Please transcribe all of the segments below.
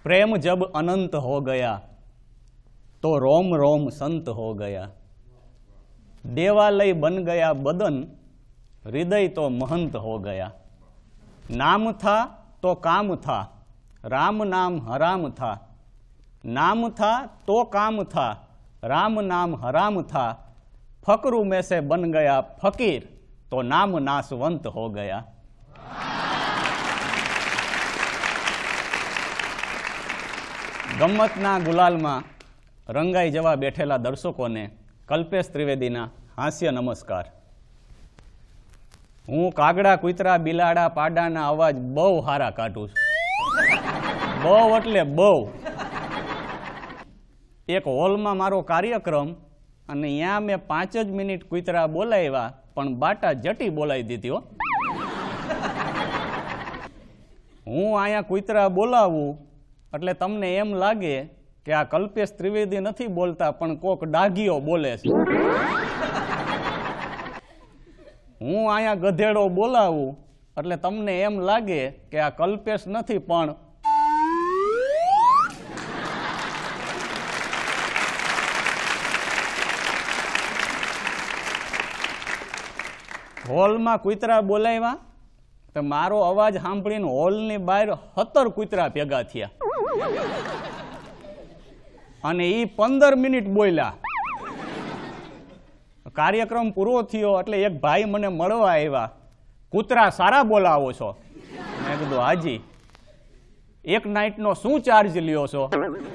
प्रेम जब अनंत हो गया तो रोम रोम संत हो गया। देवालय बन गया बदन, हृदय तो महंत हो गया। नाम था तो काम था, राम नाम हराम था। नाम था तो काम था, राम नाम हराम था। फकरू में से बन गया फकीर, तो नाम नासवंत हो गया। गम्मतना गुलालમાં રંગાઈ જવા બેઠેલા દર્શકોને કલ્પેશ ત્રિવેદીના હાસ્ય નમસ્કાર। હું કાગડા, કૂતરા, બિલાડા, પાડાના અવાજ બહુ સારા કાઢું છું, બહુ એટલે બહુ। એક હોલમાં મારો કાર્યક્રમ અને ત્યાં મેં 5 જ મિનિટ કૂતરા બોલાવ્યા, પણ બાટા જટી બોલાવી દીધી હો। હું અહીંયા કૂતરા બોલાવું એટલે તમને એમ લાગે કે આ કલ્પેશ ત્રિવેદી નથી બોલતા, પણ કોક ડાઘીઓ બોલે છે। હું અહીંયા ગધેડો બોલાવું એટલે તમને એમ લાગે કે આ કલ્પેશ નથી, પણ હોલમાં કૂતરા બોલાવ્યા તો મારો અવાજ સાંભળીને હોલની બહાર 17 કૂતરા ભેગા થયા અને એ 15 મિનિટ બોલ્યા। કાર્યક્રમ પૂરો થયો એટલે એક ભાઈ મને મળવા આવ્યા, કૂતરા સારા બોલાવો છો? મેં કીધું હાજી। એક નાઇટનો શું ચાર્જ લ્યો છો?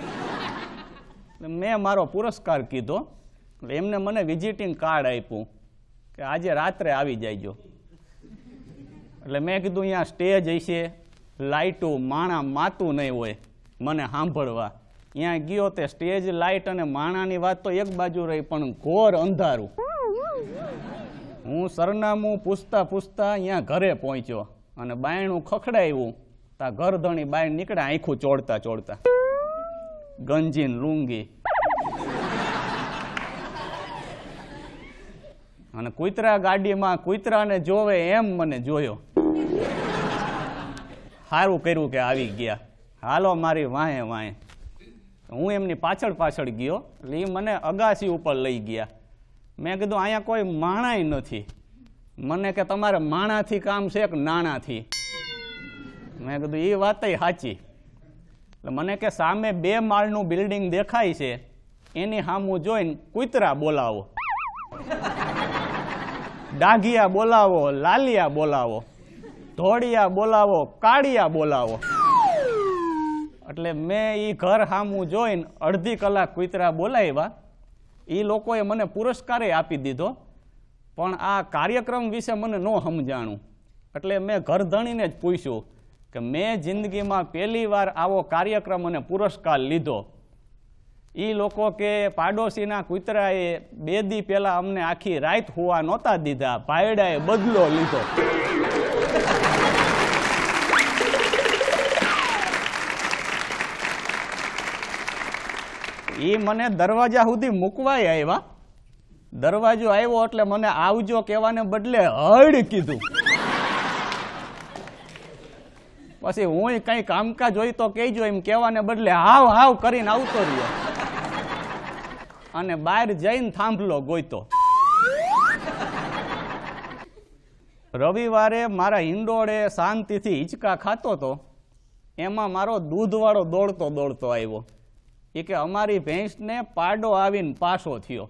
મેં મારો પુરસ્કાર કીધો, એમને મને વિઝિટિંગ કાર્ડ આપ્યું કે આજે રાત્રે આવી જાયજો। એટલે મેં કીધું અહીંયા સ્ટેજ હશે, લાઇટું, માણા માતું નહીં હોય મને સાંભળવા। ત્યાં ગયો તે સ્ટેજ, લાઇટ અને માણાની વાત તો એક બાજુ રહી, પણ ઘોર અંધારું। હું સરનામું પૂછતા પૂછતા અહીંયા ઘરે પહોંચ્યો અને બાયણું ખખડાવ્યું તા ઘરધણી બહાર નીકળ્યા આંખું ચોડતા ચોડતા, ગંજીન લુંગી। અને કૂતરા ગાડીમાં કૂતરાને જોવે એમ મને જોયો। સારું કર્યું કે આવી ગયા, હાલો મારી વાહે વાહે। હું એમની પાછળ પાછળ ગયો એટલે એ મને અગાસી ઉપર લઈ ગયા। મેં કીધું અહીંયા કોઈ માણાય નથી। મને કે તમારે માણાથી કામ છે કે નાણાથી? મેં કીધું એ વાત સાચી। એટલે મને કે સામે 2 માળનું બિલ્ડિંગ દેખાય છે, એની સામું જોઈને કૂતરા બોલાવો, ડાઘિયા બોલાવો, લાલિયા બોલાવો, ધોળિયા બોલાવો, કાળિયા બોલાવો। એટલે મેં એ ઘર સામું જોઈને અડધી કલાક કૂતરા બોલાવ્યા। એ લોકોએ મને પુરસ્કારે આપી દીધો, પણ આ કાર્યક્રમ વિશે મને ન સમજાણું। એટલે મેં ઘરધણીને જ પૂછ્યું કે મેં જિંદગીમાં પહેલી વાર આવો કાર્યક્રમ અને પુરસ્કાર લીધો। એ લોકો કે પાડોશીના કૂતરાએ 2 દી પહેલા અમને આખી રાત હોવા નહોતા દીધા, ભાયડાએ બદલો લીધો। એ મને દરવાજા સુધી મૂકવાય આવ્યા। દરવાજો આવ્યો એટલે મને આવજો કહેવાને બદલે હડ કીધું। પછી હું કઈ કામકાજ હોય તો કહેજો એમ કહેવાને બદલે હાવ હાવ કરીને આવતો રહ્યો અને બહાર જઈને થાંભલો ગોઈતો। રવિવારે મારા હિંડોળે શાંતિથી હિંચકા ખાતો હતો, એમાં મારો દૂધવાળો દોડતો દોડતો આવ્યો। એ કે અમારી ભેંસને પાડો આવીને પાછો થયો।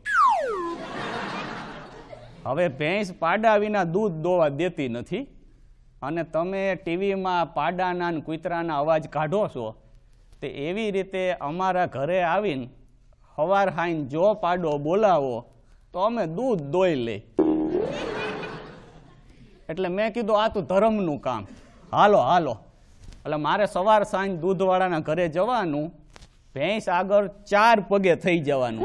હવે ભેંસ પાડા વિના દૂધ દોવા દેતી નથી અને તમે ટીવીમાં પાડાના અને કૂતરાના અવાજ કાઢો છો, તે એવી રીતે અમારા ઘરે આવીને સવાર હાઈને જો પાડો બોલાવો તો અમે દૂધ દોઈ લઈ। એટલે મેં કીધું આ તો ધર્મનું કામ, હાલો હાલો। એટલે મારે સવાર સાંજ દૂધવાળાના ઘરે જવાનું, ભેંસ આગળ 4 પગે થઈ જવાનું।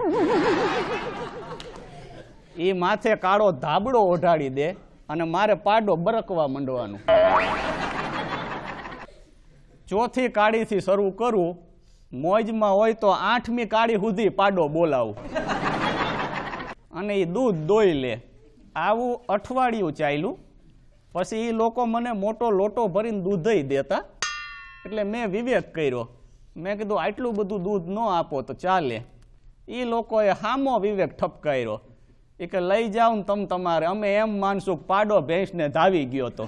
એ માથે કાળો ધાબળો ઓઢાડી દે અને મારે પાડો બરકવા માંડવાનું। ચોથી કાળીથી શરૂ કરું, મોજમાં હોય તો 8મી કાળી સુધી પાડો બોલાવું અને એ દૂધ દોઈ લે। આવું અઠવાડિયું ચાલ્યું। પછી એ લોકો મને મોટો લોટો ભરીને દૂધ દેતા, એટલે મેં વિવેક કર્યો મેં કીધું આટલું બધું દૂધ ન આપો તો ચાલે. એ લોકોએ હામો વિવેક ઠપકાર્યો. એ કે લઈ જાઓ ને તમ તમારે, અમે એમ માનશું કે પાડો ભેંસને ધાવી ગયો તો.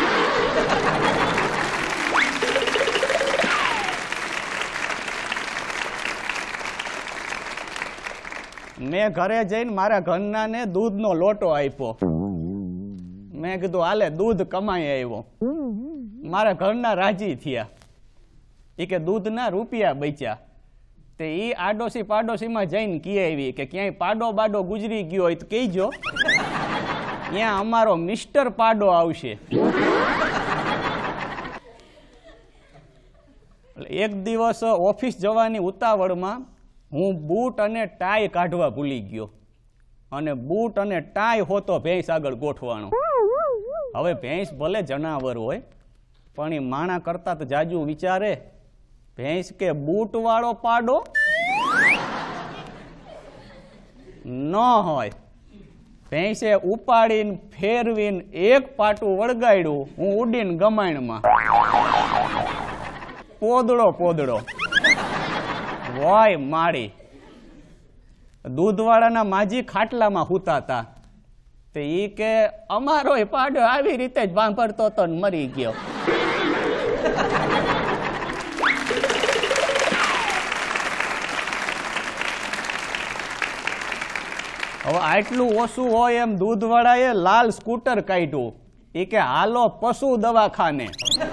મેં ઘરે જઈને મારા ઘરનાને દૂધનો લોટો આપ્યો. મેં કીધું હાલે દૂધ કમાઈ આવ્યો. મારા ઘરના રાજી થયા. એ કે દૂધના રૂપિયા બચ્યા. તે એ આડોશી પાડોશીમાં જઈને કહી આવી કે ક્યાંય પાડો બાડો ગુજરી ગયો હોય તો કહેજો, ત્યાં અમારો મિસ્ટર પાડો આવશે. એક દિવસ ઓફિસ જવાની ઉતાવળમાં હું બૂટ અને ટાઈ કાઢવા ભૂલી ગયો, અને બૂટ અને ટાઈ હોતો ભેંસ આગળ ગોઠવાનો. હવે ભેંસ ભલે જનાવર હોય પણ એ માણા કરતા તો જાજુ વિચારે. ભેંસ કે બૂટ વાળો પાડો ન હોય. ભેંસે ઉપાડીને ફેરવીને એક પાટું વળગાડ્યું, હું ઉડીને ગમાણમાં. પોદડો પોદડો વોય માળી. દૂધવાળાના માજી ખાટલામાં હુતા હતા. તે ઈ કે અમારો પાડો આવી રીતે જ વાંભળતો તો મરી ગયો. હવે આટલું ઓછું હોય એમ દૂધવાળાએ લાલ સ્કૂટર કાઢ્યું. એ કે હાલો પશુ દવાખાને.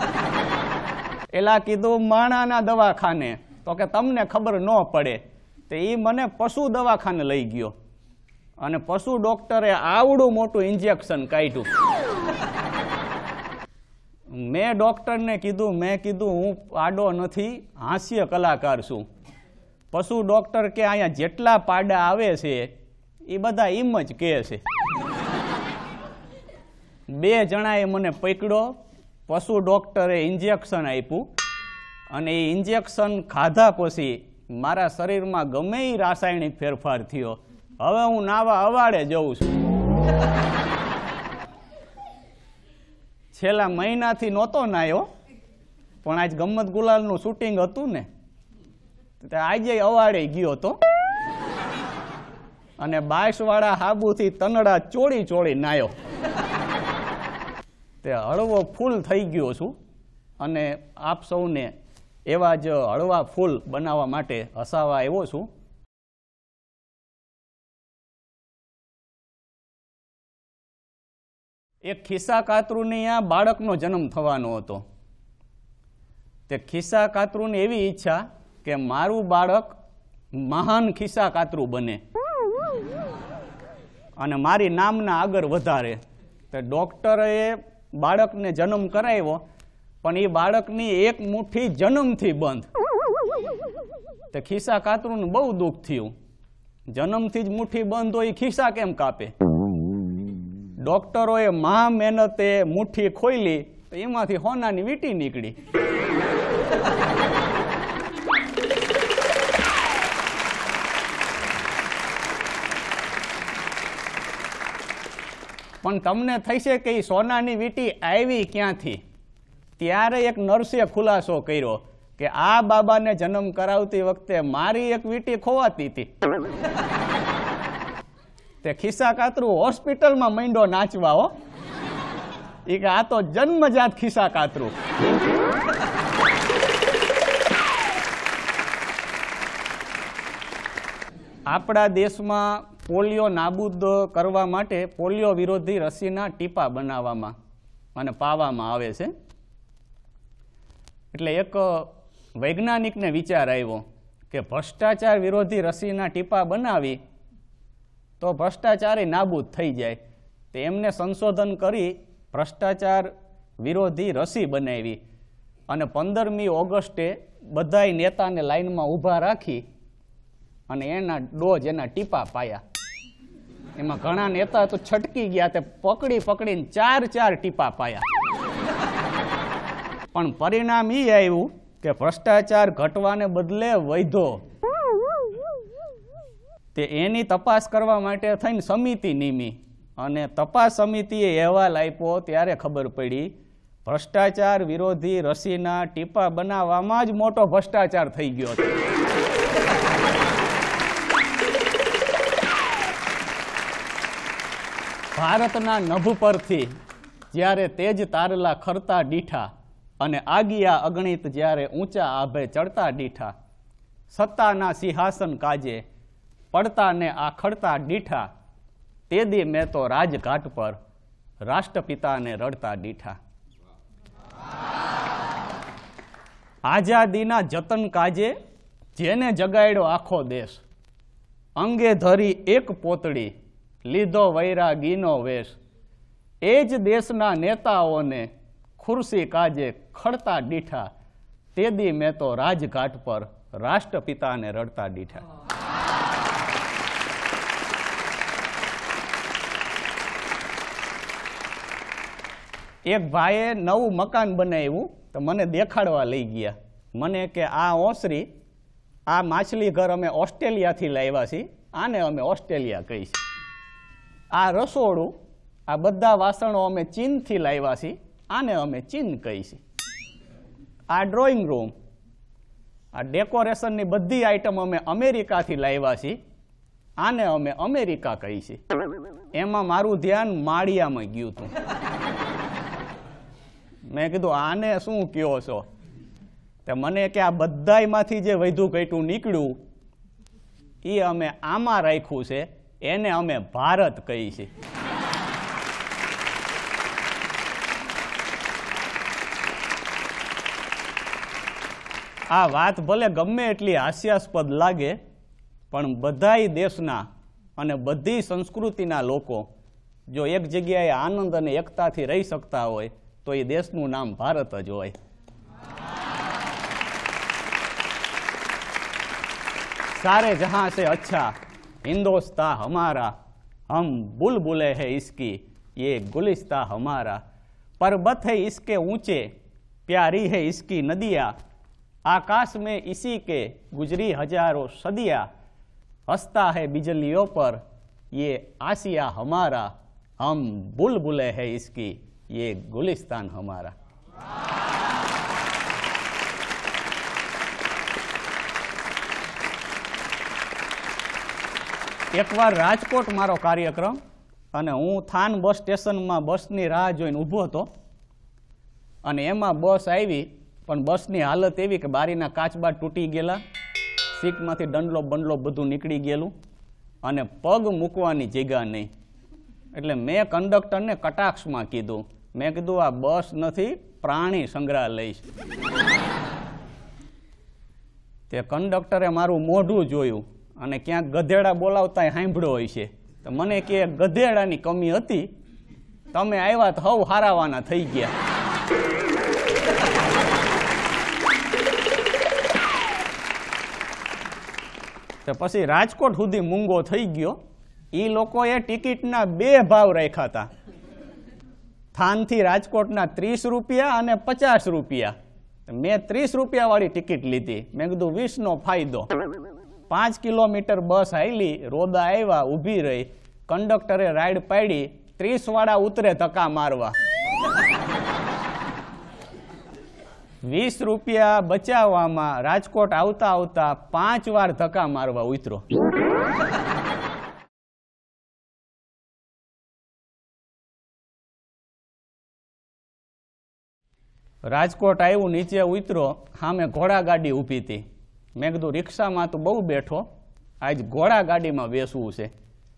એલા કીધું માણાના દવાખાને. તો કે તમને ખબર ન પડે. તો એ મને પશુ દવાખાને લઈ ગયો, અને પશુ ડોક્ટરે આવડું મોટું ઇન્જેક્શન કાઢ્યું. મેં ડોક્ટરને કીધું, મેં કીધું હું પાડો નથી, હાસ્ય કલાકાર છું. પશુ ડોક્ટર કે અહીંયા જેટલા પાડા આવે છે એ બધા એમ જ કહે છે. 2 જણાએ મને પકડ્યો. પશુ ડોક્ટરે ઇન્જેક્શન આપ્યું, અને એ ઇન્જેક્શન ખાધા પછી મારા શરીરમાં ગમે એ રાસાયણિક ફેરફાર થયો. હવે હું નાવા અવાડે જઉં છું. છેલ્લા મહિનાથી નહોતો નાયો, પણ આજ ગમ્મત ગુલાલનું શૂટિંગ હતું ને, આજે અવાડે ગયો હતો, અને 22 વાળા હાબુથી તનડા ચોળી ચોળી નાયો. તે હળવો ફૂલ થઈ ગયો છું, અને આપ સૌને એવા જ હળવા ફૂલ બનાવવા માટે હસાવા આવ્યો છું. એક ખિસ્સા કાતરુની આ બાળકનો જન્મ થવાનો હતો. તે ખિસ્સા કાતરુની એવી ઈચ્છા કે મારું બાળક મહાન ખિસ્સા કાતરુ બને અને મારી નામના આગળ વધારે. તો ડોક્ટરે બાળકને જન્મ કરાવ્યો, પણ એ બાળકની એક મુઠ્ઠી જન્મથી બંધ. તે ખિસ્સા કાતરુને બહુ દુઃખ થયું. જન્મથી જ મુઠ્ઠી બંધ હોય, ખિસ્સા કેમ કાપે? ડોક્ટરોએ મહા મહેનતે મુઠ્ઠી ખોલી, તો એમાંથી હોનાની વીંટી નીકળી. પણ તમને થશે કે એ સોનાની વીંટી આવી ક્યાંથી? ત્યારે એક નર્સે ખુલાસો કર્યો કે આ બાબાને જન્મ કરાવતી વખતે મારી એક વીંટી ખોવાતી હતી. તે ખિસ્સા કાતરુ હોસ્પિટલમાં માંડ્યો નાચવા. હો, એ કે આ તો જન્મજાત ખિસ્સા કાતરુ. આપણા દેશમાં પોલિયો નાબૂદ કરવા માટે પોલિયો વિરોધી રસીના ટીપા બનાવવામાં અને પાવામાં આવે છે. એટલે એક વૈજ્ઞાનિકને વિચાર આવ્યો કે ભ્રષ્ટાચાર વિરોધી રસીના ટીપા બનાવી તો ભ્રષ્ટાચાર નાબૂદ થઈ જાય. તો એમને સંશોધન કરી ભ્રષ્ટાચાર વિરોધી રસી બનાવી, અને 15મી ઓગસ્ટે બધાય નેતાને લાઈનમાં ઊભા રાખી અને એના ડોઝ, એના ટીપા પાયા. એમાં ઘણા નેતા તો છટકી ગયા, તે પકડી પકડીને 4 ટીપા પાયા. પણ પરિણામ એ આવ્યું કે ભ્રષ્ટાચાર ઘટવાને બદલે વધ્યો. તે એની તપાસ કરવા માટે થઈને સમિતિ નીમી, અને તપાસ સમિતિએ અહેવાલ આપ્યો ત્યારે ખબર પડી ભ્રષ્ટાચાર વિરોધી રસીના ટીપા બનાવવામાં જ મોટો ભ્રષ્ટાચાર થઈ ગયો છે. ભારતના નભ પરથી જ્યારે તેજ તારલા ખરતા દીઠા અને આગિયા અગણિત જ્યારે ઊંચા આભે ચડતા દીઠા, સત્તાના સિંહાસન કાજે પડતા ને આખડતા દીઠા, તે દી મેં તો રાજઘાટ પર રાષ્ટ્રપિતાને રડતા દીઠા. આઝાદીના જતન કાજે જેને જગાડ્યો આખો દેશ, અંગે ધરી એક પોતળી લીધો વૈરાગીનો વેશ, એ જ દેશના નેતાઓને ખુરશી કાજે ખડતા દીઠા, તે દી મેં તો રાજઘાટ પર રાષ્ટ્રપિતાને રડતા દીઠા. એક ભાઈએ નવું મકાન બનાવ્યું તો મને દેખાડવા લઈ ગયા. મને કે આ ઓસરી, આ માછલી ઘર અમે ઓસ્ટ્રેલિયાથી લાવ્યા છીએ, આને અમે ઓસ્ટ્રેલિયા કહીશ. આ રસોડું, આ બધા વાસણો અમે ચીનથી લાવ્યા છીએ, આને અમે ચીન કહીશ. આ ડ્રોઈંગ રૂમ, આ ડેકોરેશનની બધી આઈટમ અમે અમેરિકાથી લાવ્યા છીએ, આને અમે અમેરિકા કહીશ. એમાં મારું ધ્યાન માળિયામાં ગયું હતું. મેં કીધું આને શું કયો છો? તે મને કે આ બધામાંથી જે વૈધું ઘટ્યું નીકળ્યું એ અમે આમાં રાખ્યું છે, એને અમે ભારત કહી છે. આ વાત ભલે ગમે એટલી હાસ્યાસ્પદ લાગે, પણ બધાય દેશના અને બધી સંસ્કૃતિના લોકો જો એક જગ્યાએ આનંદ અને એકતાથી રહી શકતા હોય તો એ દેશનું નામ ભારત જ હોય. सारे जहां से अच्छा हिंदोस्तां हमारा, हम बुलबुले है इसकी ये गुलिस्तां हमारा, पर्वत है इसके ऊंचे प्यारी है इसकी नदियाँ, आकाश में इसी के गुजरी हजारों सदियाँ, हंसता है बिजलियों पर ये आसिया हमारा, हम बुलबुले है इसकी ये गुलिस्तान हमारा. એકવાર રાજકોટ મારો કાર્યક્રમ અને હું થાન બસ સ્ટેશનમાં બસની રાહ જોઈને ઊભો હતો અને એમાં બસ આવી, પણ બસની હાલત એવી કે બારીના કાચબા તૂટી ગયેલા, સીટમાંથી ડંડલો બંડલો બધું નીકળી ગયેલું અને પગ મૂકવાની જગ્યા નહીં. એટલે મેં કંડક્ટરને કટાક્ષમાં કીધું, મેં કીધું આ બસ નથી, પ્રાણી સંગ્રહાલય છે. તે કંડક્ટરે મારું મોઢું જોયું અને ક્યાંક ગધેડા બોલાવતા સાંભળ્યો હોય છે, તો મને કે ગધેડાની કમી હતી, તમે આવ્યા તો હવ હારાવાના થઈ ગયા. તો પછી રાજકોટ સુધી મૂંગો થઈ ગયો. એ લોકોએ ટિકિટના 2 ભાવ રાખ્યા હતા, થાનથી રાજકોટના 30 રૂપિયા અને 50 રૂપિયા. મેં 30 રૂપિયાવાળી ટિકિટ લીધી. મેં કીધું 20નો ફાયદો. 5 કિલોમીટર બસ હાલી, રોદા આવ્યા, ઊભી રહી, કંડક્ટરે રાઈડ પાડી, 30 વાળા ઉતરે ધક્કા મારવા. 20 રૂપિયા બચાવવામાં રાજકોટ આવતા આવતા 5 વાર ધક્કા મારવા ઉતરો. રાજકોટ આવ્યું, નીચે ઉતરો, સામે ઘોડા ગાડી ઊભી હતી. મેં કીધું રિક્ષામાં તો બહુ બેઠો, આજ ઘોડા ગાડીમાં બેસવું છે.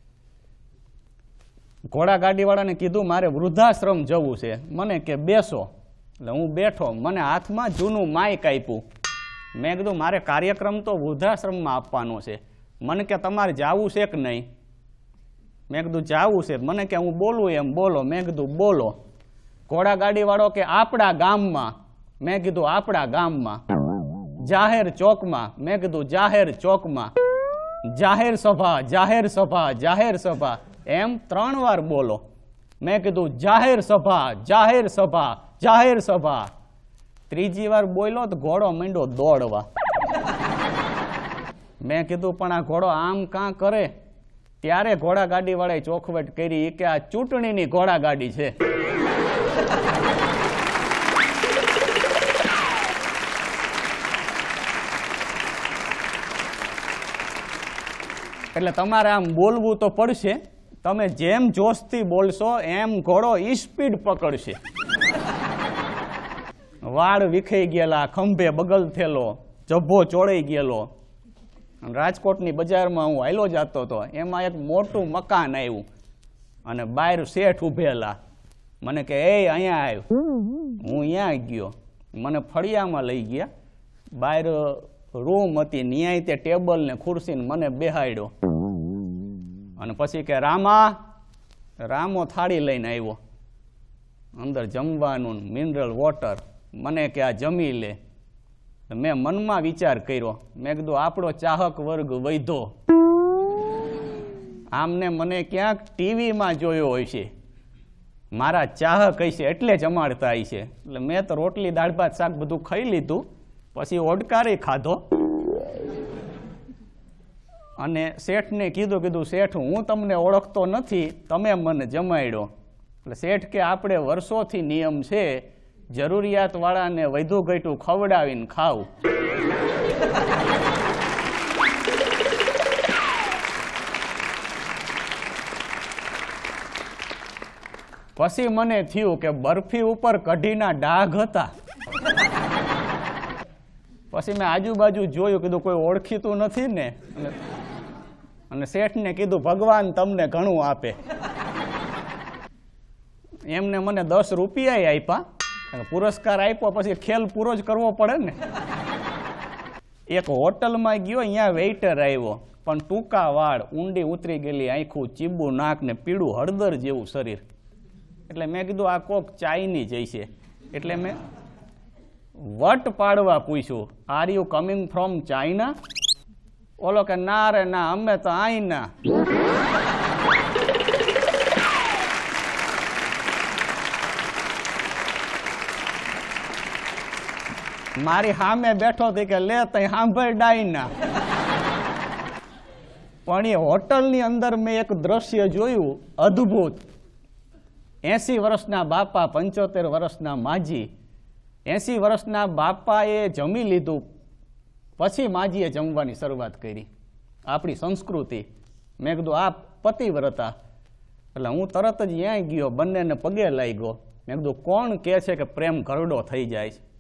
ઘોડા ગાડીવાળાને કીધું મારે વૃદ્ધાશ્રમ જવું છે. મને કે બેસો. એટલે હું બેઠો, મને હાથમાં જૂનું માઇક આપ્યું. મેં કીધું મારે કાર્યક્રમ તો વૃદ્ધાશ્રમમાં આપવાનો છે, મને કે તમારે જાવું છે કે નહીં? મેં કીધું જાવું છે. મને કે હું બોલું એમ બોલો. મેં કીધું બોલો. ઘોડા ગાડીવાળો કે આપણા ગામમાં. મેં કીધું આપણા ગામમાં. જાહેર ચોકમાં. મેં કીધું જાહેર ચોકમાં. જાહેર સભા, જાહેર સભા, જાહેર સભા, એમ 3 વાર બોલો. મેં કીધું જાહેર સભા, જાહેર સભા, જાહેર સભા. 3જી વાર બોલ્યો તો ઘોડો માંડ્યો દોડવા. મેં કીધું પણ આ ઘોડો આમ કાં કરે? ત્યારે ઘોડા ગાડી વાળાએ ચોખવટ કરી કે આ ચૂંટણીની ઘોડા ગાડી છે. એટલે તમારે આમ બોલવું તો પડશે. તમે જેમ જોશથી બોલશો એમ ઘોડો ઈ સ્પીડ પકડશે. વાળ વિખાઈ ગયેલા, ખંભે બગલ થયેલો, જભ્ભો ચોળાઈ ગયેલો. રાજકોટની બજારમાં હું હાલ્યો જતો હતો, એમાં એક મોટું મકાન આવ્યું અને બહાર શેઠ ઉભેલા. મને કે એ અહીંયા આવ્યો. હું અહીંયા ગયો, મને ફળિયામાં લઈ ગયા. બહાર રૂમ હતી, ન્યાય તે ટેબલ ને ખુરશી ને મને બેહાડ્યો અને પછી કે રામો થાળી લઈને આવ્યો, અંદર જમવાનું મિનરલ વોટર. મને કે આ જમી લે. મેં મનમાં વિચાર કર્યો, મેં કીધું આપણો ચાહક વર્ગ વૈધો, આમને મને ક્યાંક ટીવીમાં જોયો હોય છે, મારા ચાહક હશે એટલે જમાડતા હશે. એટલે મેં તો રોટલી દાળ ભાત શાક બધું ખાઈ લીધું, પછી ઓડકારી ખાધો અને શેઠને કીધું શેઠ હું તમને ઓળખતો નથી, તમે મને જમાડ્યો. એટલે શેઠ કે આપણે વર્ષોથી નિયમ છે જરૂરિયાત વાળાને વધુ ઘટું ખવડાવીને ખાવું. પછી મને થયું કે બરફી ઉપર કઢીના ડાઘ હતા. પછી મેં આજુબાજુ જોયું, કીધું કોઈ ઓળખીતું નથી ને. અને શેઠને કીધું ભગવાન તમને ઘણું આપે. એમને મને 10 રૂપિયા આપ્યા, પુરસ્કાર આપ્યો, પછી ખેલ પૂરો જ કરવો પડે ને. એક હોટલમાં ગયો, અહીંયા વેઇટર આવ્યો, પણ ટૂંકા વાળ, ઊંડી ઉતરી ગયેલી આંખું, ચીબું નાક ને પીળું હળદર જેવું શરીર. એટલે મેં કીધું આ કોક ચાઇની જઈશે. એટલે મેં વટ પાડવા પૂછ્યું, are you coming from China? ઓલો કે ના રે ના, અમે તો આઈના. મારી સામે બેઠો હતી કે લે તઈ સાંભળ ડાઈના. પણ એ હોટલની અંદર મેં એક દ્રશ્ય જોયું અદ્ભુત. 80 વર્ષના બાપા, 75 વર્ષના માજી. 80 વર્ષના બાપાએ જમી લીધું, પછી માજીએ જમવાની શરૂઆત કરી. આપણી સંસ્કૃતિ. મેં કીધું આ પતિવ્રતા. એટલે હું તરત જ ત્યાં ગયો, બંનેને પગે લાગ્યો. મેં કીધું કોણ કહે છે કે પ્રેમ ઘરડો થઈ જાય છે?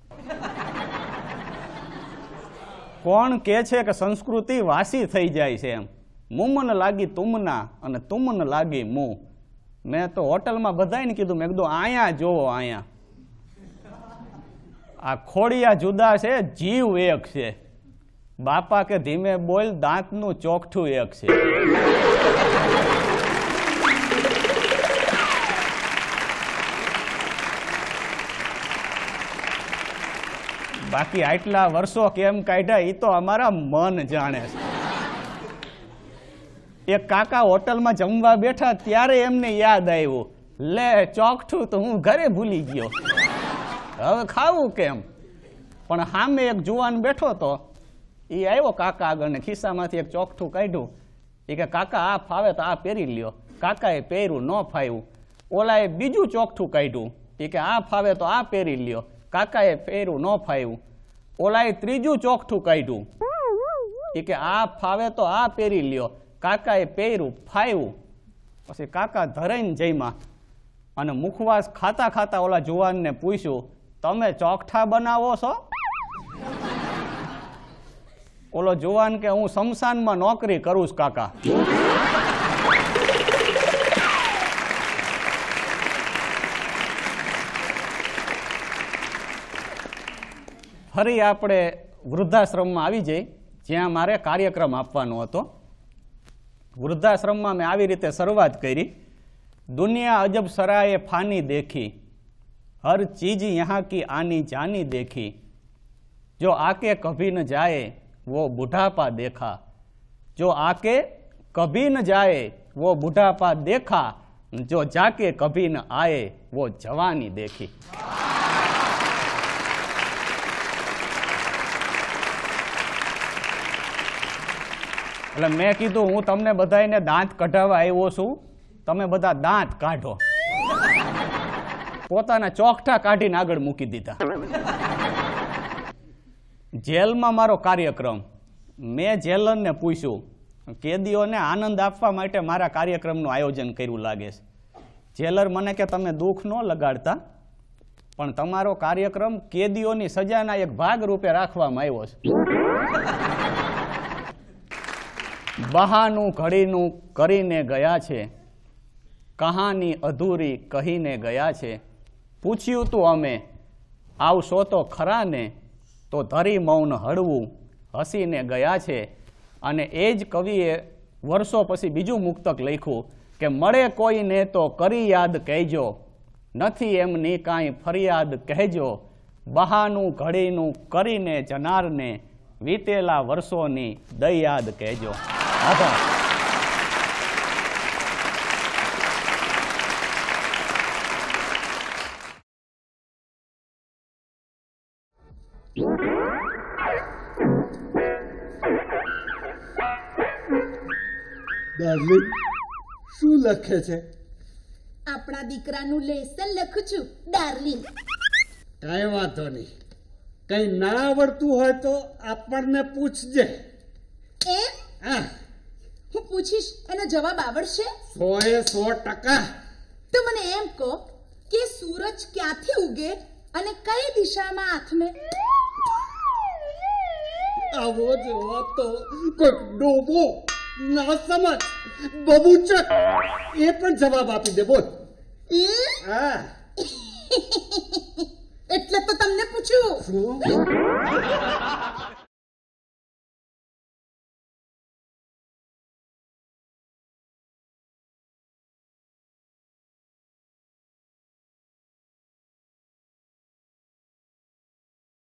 કોણ કહે છે કે સંસ્કૃતિ વાસી થઈ જાય છે? એમ મુમન લાગી તુમના અને તુમન લાગી મું. મેં તો હોટલમાં બધાને કીધું, મેં કીધું અહીંયા જોવો, અહીંયા આ ખોડિયા જુદા છે, જીવ એક છે. બાપા કે ધીમે બોલ, દાંતનું ચોકઠું એક છે. બાકી આટલા વર્ષો કેમ કાઢ્યા એ તો અમારા મન જાણે છે. એક કાકા હોટલમાં જમવા બેઠા ત્યારે એમને યાદ આવ્યું, લે ચોકઠું તો હું ઘરે ભૂલી ગયો, હવે ખાવું કેમ? પણ સામે એક જુવાન બેઠો તો, એ આવ્યો કાકા આગળ ને ખિસ્સામાંથી એક ચોકઠું કાઢ્યું. એ કે કાકા આ ફાવે તો આ પહેરી લ્યો. કાકાએ પહેર્યું, ન ફાવ્યું. ઓલાએ બીજું ચોકઠું કાઢ્યું. એ કે આ ફાવે તો આ પહેરી લ્યો. કાકાએ પહેર્યું, ન ફાવ્યું. ઓલાએ ત્રીજું ચોકઠું કાઢ્યું. એ કે આ ફાવે તો આ પહેરી લ્યો. કાકાએ પહેર્યું, ફાવ્યું. પછી કાકા ધરાઈને જમ્યા અને મુખવાસ ખાતા ખાતા ઓલા જુવાનને પૂછ્યું, તમે ચોકઠા બનાવો છો? ઓલો જુવાન કે હું શમશાનમાં નોકરી કરું છું કાકા. ફરી આપણે વૃદ્ધાશ્રમમાં આવી જઈ, જ્યાં મારે કાર્યક્રમ આપવાનો હતો. વૃદ્ધાશ્રમમાં મેં આવી રીતે શરૂઆત કરી, દુનિયા અજબ સરાએ ફાની દેખી, હર ચીજ યહાં કી આની જાની દેખી, જો આકે કભી ન જાए वो बुढ़ापा देखा, जो आके कभी न जाए वो बुढ़ापा देखा, जो जाके कभी न आए वो जवानी देखी. એટલે મેં કીધું હું તમને બધાને દાંત કઢાવવા આવ્યો છું, તમે બધા દાંત કાઢો. પોતાના ચોકઠા કાઢીને આગળ મૂકી દીધા. જેલમાં મારો કાર્યક્રમ. મેં જેલરને પૂછ્યું કેદીઓને આનંદ આપવા માટે મારા કાર્યક્રમનું આયોજન કર્યું લાગે છે. જેલર મને કે તમે દુઃખ ન લગાડતા, પણ તમારો કાર્યક્રમ કેદીઓની સજાના એક ભાગ રૂપે રાખવામાં આવ્યો છે. બહાનું ઘડીનું કરીને ગયા છે, કહાની અધૂરી કહીને ગયા છે. પૂછ્યું તું અમે આવશો તો ખરા ને, તો ધરી મૌન હળવું હસીને ગયા છે. અને એ જ કવિએ વર્ષો પછી બીજું મુક્તક લખ્યું કે મળે કોઈને તો કરી યાદ કહેજો, નથી એમની કાંઈ ફરિયાદ કહેજો. બહાનું ઘડીનું કરીને જનારને વીતેલા વર્ષોની દઈ યાદ કહેજો. આભાર. ડાર્લિંગ, શું લખે છે? આપણા દીકરાનું લેસન લખું છું ડાર્લિંગ. કાંઈ વાંધો નહીં. કઈ ના આવડતું હોય તો આપણને પૂછજે. એમ? હા, હું પૂછીશ, એનો જવાબ આવડશે? 100% તો મને એમ કહો કે સૂરજ ક્યાંથી ઉગે અને કઈ દિશામાં આથમે? આવો જવાબ તો કોઈ ડોબો ના સમજ બબૂચક એ પણ જવાબ આપી દે. બોલ. હા એટલે તો તમને પૂછ્યું. શું?